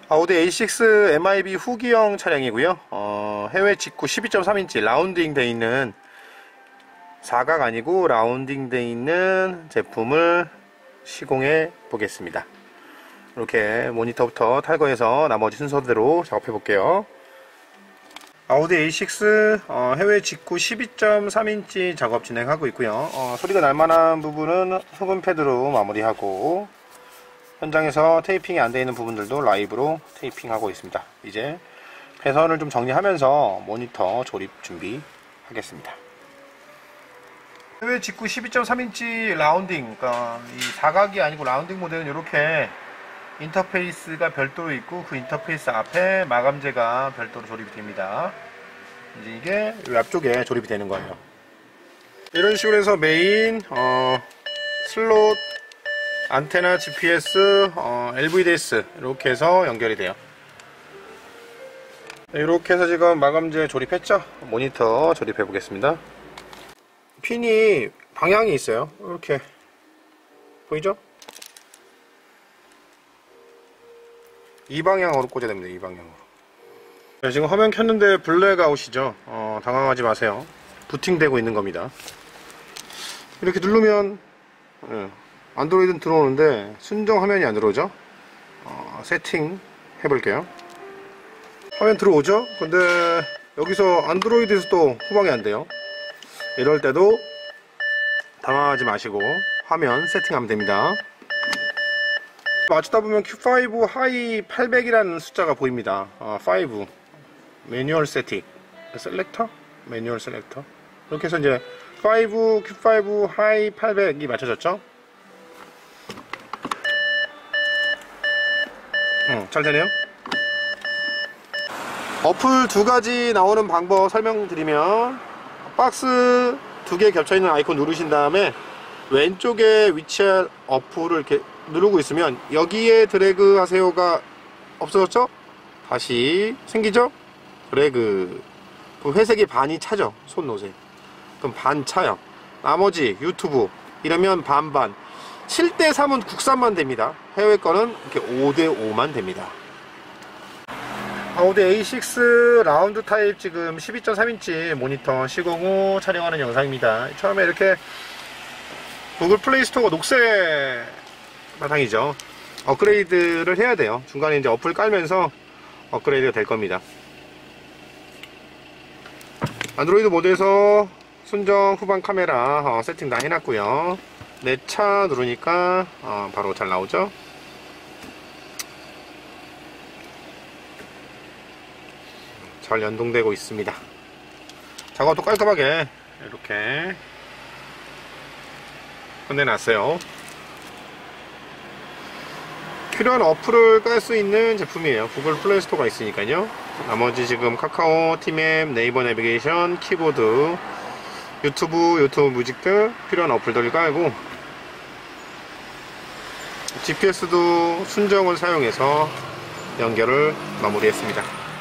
아우디 A6 MIB 후기형 차량이고요. 해외 직구 12.3인치 라운딩 돼 있는, 사각 아니고 라운딩 돼 있는 제품을 시공해 보겠습니다. 이렇게 모니터부터 탈거해서 나머지 순서대로 작업해 볼게요. 아우디 A6 해외 직구 12.3인치 작업 진행하고 있고요. 소리가 날만한 부분은 흡음 패드로 마무리하고, 현장에서 테이핑이 안 되어 있는 부분들도 라이브로 테이핑하고 있습니다. 이제 배선을 좀 정리하면서 모니터 조립 준비하겠습니다. 해외 직구 12.3인치 라운딩, 그러니까 이 사각이 아니고 라운딩 모델은 이렇게 인터페이스가 별도로 있고, 그 인터페이스 앞에 마감재가 별도로 조립이 됩니다. 이제 이게 이 앞쪽에 조립이 되는 거예요. 이런 식으로 해서 메인 슬롯, 안테나, GPS, LVDS 이렇게 해서 연결이 돼요. 이렇게 해서 지금 마감재 조립했죠? 모니터 조립해 보겠습니다. 핀이 방향이 있어요. 이렇게 보이죠? 이 방향으로 꽂아야 됩니다. 이 방향으로. 네, 지금 화면 켰는데 블랙아웃이죠. 당황하지 마세요. 부팅되고 있는 겁니다. 이렇게 누르면 안드로이드는 들어오는데 순정 화면이 안 들어오죠. 세팅 해볼게요. 화면 들어오죠. 근데 여기서 안드로이드에서 또 후방이 안 돼요. 이럴 때도 당황하지 마시고 화면 세팅하면 됩니다. 맞추다 보면 Q5 하이 800이라는 숫자가 보입니다. 5 매뉴얼 세팅 셀렉터, 매뉴얼 셀렉터, 이렇게 해서 이제 Q5 하이 800이 맞춰졌죠. 잘 되네요. 어플 두 가지 나오는 방법 설명드리면, 박스 두 개 겹쳐있는 아이콘 누르신 다음에 왼쪽에 위치한 어플을 이렇게 누르고 있으면 여기에 드래그 하세요가 없어졌죠? 다시 생기죠? 드래그. 그 회색이 반이 차죠? 손 놓으세요. 그럼 반 차요. 나머지 유튜브 이러면 반반. 7대3은 국산만 됩니다. 해외 거는 이렇게 5대5만 됩니다. 아우디 A6 라운드 타입 지금 12.3인치 모니터 시공 후 촬영하는 영상입니다. 처음에 이렇게 구글 플레이 스토어가 녹색 바탕이죠. 업그레이드를 해야 돼요. 중간에 이제 어플 깔면서 업그레이드가 될 겁니다. 안드로이드 모드에서 순정 후방 카메라 세팅 다 해놨고요. 내 차 누르니까 바로 잘 나오죠. 잘 연동되고 있습니다. 작업도 깔끔하게 이렇게 끝내놨어요. 필요한 어플을 깔 수 있는 제품이에요. 구글 플레이 스토어가 있으니까요. 나머지 지금 카카오, 티맵, 네이버 내비게이션, 키보드, 유튜브 뮤직 등 필요한 어플들을 깔고, GPS도 순정을 사용해서 연결을 마무리했습니다.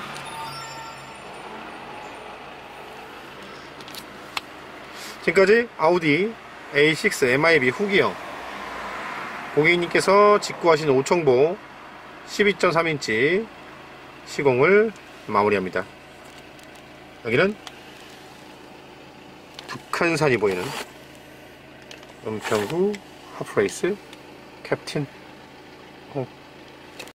지금까지 아우디 A6 MIB 후기형 고객님께서 직구하신 5청보 12.3인치 시공을 마무리합니다. 여기는 북한산이 보이는 은평구 하프레이스 캡틴